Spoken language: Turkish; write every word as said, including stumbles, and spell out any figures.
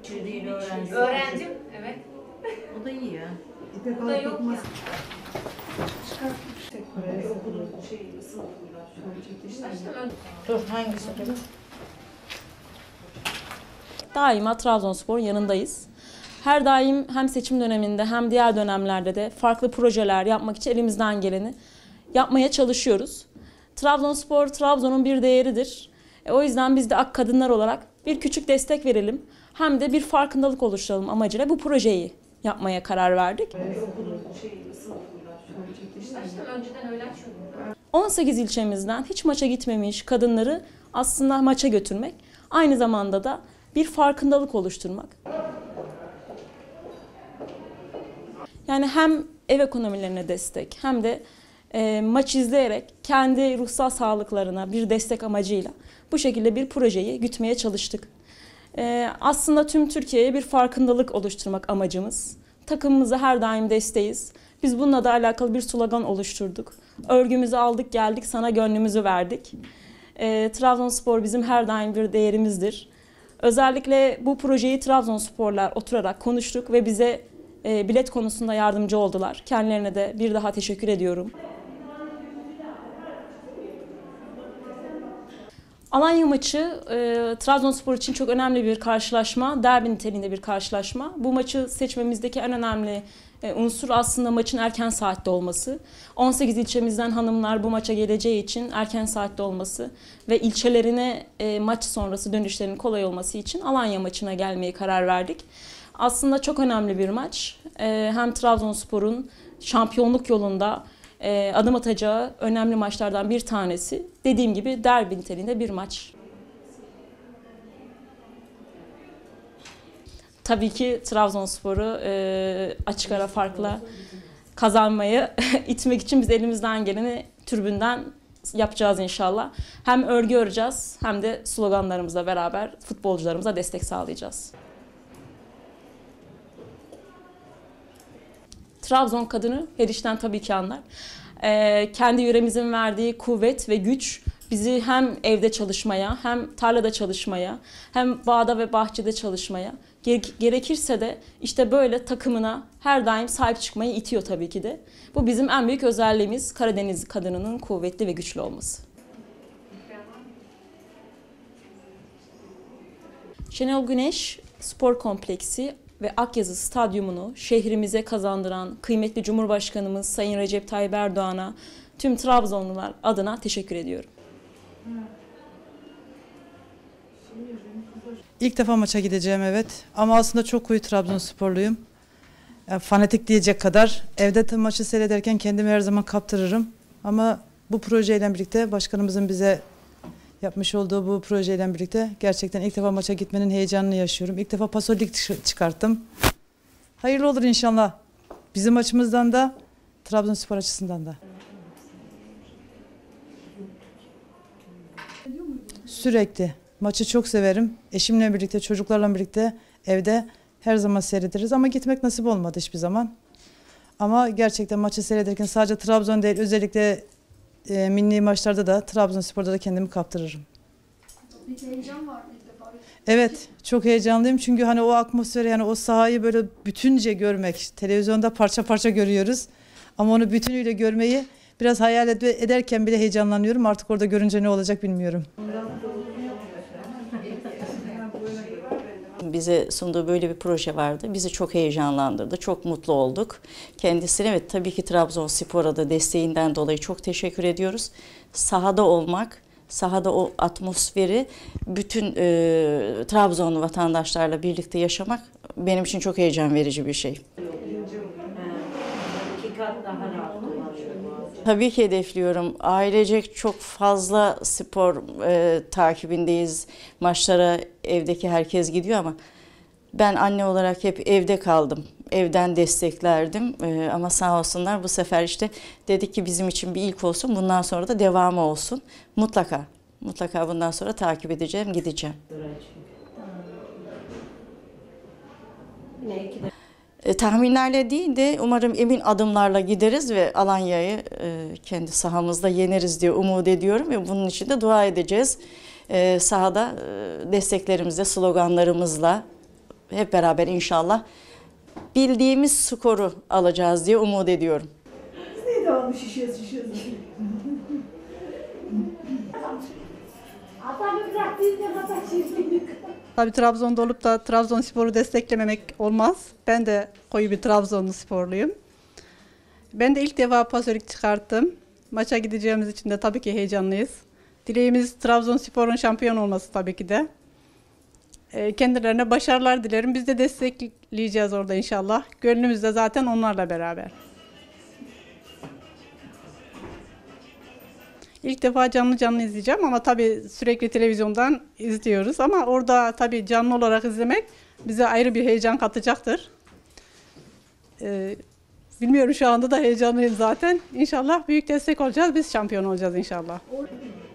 Emekçi değil, öğrenci. Öğrencim, evet. O da iyi ya. Bu da yok ya. Dur, hangisi? Daima Trabzonspor'un yanındayız. Her daim hem seçim döneminde hem diğer dönemlerde de farklı projeler yapmak için elimizden geleni yapmaya çalışıyoruz. Trabzonspor, Trabzon'un bir değeridir. E, o yüzden biz de Ak Kadınlar olarak bir küçük destek verelim. Hem de bir farkındalık oluşturalım amacıyla bu projeyi yapmaya karar verdik. on sekiz ilçemizden hiç maça gitmemiş kadınları aslında maça götürmek, aynı zamanda da bir farkındalık oluşturmak. Yani hem ev ekonomilerine destek hem de e, maç izleyerek kendi ruhsal sağlıklarına bir destek amacıyla bu şekilde bir projeyi gütmeye çalıştık. E, aslında tüm Türkiye'ye bir farkındalık oluşturmak amacımız. Takımımıza her daim desteğiz. Biz bununla da alakalı bir slogan oluşturduk. Örgümüzü aldık geldik sana gönlümüzü verdik. E, Trabzonspor bizim her daim bir değerimizdir. Özellikle bu projeyi Trabzonsporlar oturarak konuştuk ve bize e, bilet konusunda yardımcı oldular. Kendilerine de bir daha teşekkür ediyorum. Alanya maçı e, Trabzonspor için çok önemli bir karşılaşma, derbi niteliğinde bir karşılaşma. Bu maçı seçmemizdeki en önemli e, unsur aslında maçın erken saatte olması. on sekiz ilçemizden hanımlar bu maça geleceği için erken saatte olması ve ilçelerine e, maç sonrası dönüşlerinin kolay olması için Alanya maçına gelmeye karar verdik. Aslında çok önemli bir maç. E, hem Trabzonspor'un şampiyonluk yolunda e, adım atacağı önemli maçlardan bir tanesi. Dediğim gibi derbi niteliğinde bir maç. Tabii ki Trabzonspor'u e, açık ara farkla kazanmayı itmek için biz elimizden geleni tribünden yapacağız inşallah. Hem örgü öreceğiz hem de sloganlarımızla beraber futbolcularımıza destek sağlayacağız. Trabzon kadını her işten tabii ki anlar. Ee, kendi yüreğimizin verdiği kuvvet ve güç bizi hem evde çalışmaya, hem tarlada çalışmaya, hem bağda ve bahçede çalışmaya, gerekirse de işte böyle takımına her daim sahip çıkmayı itiyor tabii ki de. Bu bizim en büyük özelliğimiz, Karadeniz kadınının kuvvetli ve güçlü olması. Şenol Güneş Spor Kompleksi ve Akyazı Stadyumunu şehrimize kazandıran kıymetli Cumhurbaşkanımız Sayın Recep Tayyip Erdoğan'a tüm Trabzonlular adına teşekkür ediyorum. İlk defa maça gideceğim, evet. Ama aslında çok koyu Trabzonsporluyum. Yani fanatik diyecek kadar. Evde maçı seyrederken kendimi her zaman kaptırırım. Ama bu projeyle birlikte, başkanımızın bize yapmış olduğu bu projeyle birlikte gerçekten ilk defa maça gitmenin heyecanını yaşıyorum. İlk defa pasolik çıkarttım. Hayırlı olur inşallah. Bizim açımızdan da, Trabzonspor açısından da. Sürekli. Maçı çok severim. Eşimle birlikte, çocuklarla birlikte evde her zaman seyrederiz. Ama gitmek nasip olmadı hiçbir zaman. Ama gerçekten maçı seyrederken sadece Trabzon değil, özellikle e, milli maçlarda da, Trabzonspor'da da kendimi kaptırırım. Bir heyecan var mı ilk defa? Evet, çok heyecanlıyım çünkü hani o atmosferi, yani o sahayı böyle bütünce görmek, televizyonda parça parça görüyoruz. Ama onu bütünüyle görmeyi biraz hayal ederken bile heyecanlanıyorum. Artık orada görünce ne olacak bilmiyorum. Bize sunduğu böyle bir proje vardı. Bizi çok heyecanlandırdı. Çok mutlu olduk. Kendisine ve tabii ki Trabzonspor'a da desteğinden dolayı çok teşekkür ediyoruz. Sahada olmak, sahada o atmosferi bütün e, Trabzonlu vatandaşlarla birlikte yaşamak benim için çok heyecan verici bir şey. Tabii ki hedefliyorum. Ailecek çok fazla spor e, takibindeyiz. Maçlara evdeki herkes gidiyor ama ben anne olarak hep evde kaldım. Evden desteklerdim e, ama sağ olsunlar bu sefer işte dedik ki bizim için bir ilk olsun. Bundan sonra da devamı olsun. Mutlaka, mutlaka bundan sonra takip edeceğim, gideceğim. E, tahminlerle değil de umarım emin adımlarla gideriz ve Alanya'yı e, kendi sahamızda yeneriz diye umut ediyorum ve bunun için de dua edeceğiz. E, sahada e, desteklerimizle, sloganlarımızla hep beraber inşallah bildiğimiz skoru alacağız diye umut ediyorum. Biz niye devamlı şişiyoruz şişiyoruz? Tabii Trabzon'da olup da Trabzonspor'u desteklememek olmaz. Ben de koyu bir Trabzonlu sporluyum. Ben de ilk defa pasörük çıkarttım. Maça gideceğimiz için de tabii ki heyecanlıyız. Dileğimiz Trabzonspor'un şampiyon olması tabii ki de. Kendilerine başarılar dilerim. Biz de destekleyeceğiz orada inşallah. Gönlümüz de zaten onlarla beraber. İlk defa canlı canlı izleyeceğim ama tabii sürekli televizyondan izliyoruz. Ama orada tabii canlı olarak izlemek bize ayrı bir heyecan katacaktır. Ee, bilmiyorum, şu anda da heyecanlıyım zaten. İnşallah büyük destek olacağız. Biz şampiyon olacağız inşallah.